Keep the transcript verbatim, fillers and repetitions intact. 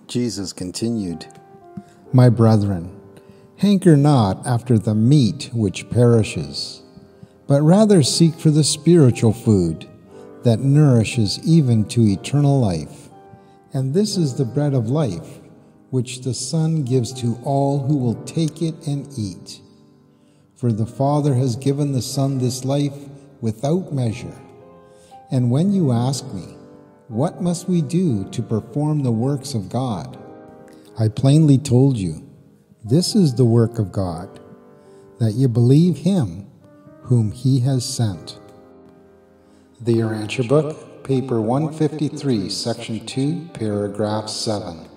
Jesus continued, My brethren, hanker not after the meat which perishes, but rather seek for the spiritual food that nourishes even to eternal life. And this is the bread of life, which the Son gives to all who will take it and eat. For the Father has given the Son this life without measure. And when you ask me, what must we do to perform the works of God? I plainly told you, this is the work of God, that you believe him whom he has sent. The URANTIA book, paper one fifty-three, section two, paragraph seven.